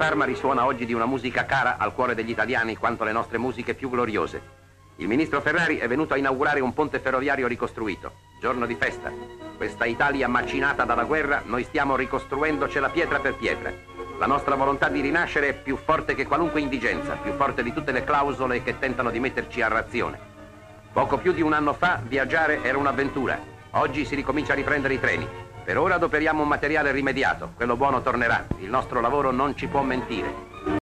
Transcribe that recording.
Parma risuona oggi di una musica cara al cuore degli italiani quanto le nostre musiche più gloriose. Il ministro Ferrari è venuto a inaugurare un ponte ferroviario ricostruito. Giorno di festa. Questa Italia macinata dalla guerra, noi stiamo ricostruendocela pietra per pietra. La nostra volontà di rinascere è più forte che qualunque indigenza, più forte di tutte le clausole che tentano di metterci a razione. Poco più di un anno fa viaggiare era un'avventura. Oggi si ricomincia a riprendere i treni. Per ora adoperiamo un materiale rimediato. Quello buono tornerà. Il nostro lavoro non ci può mentire.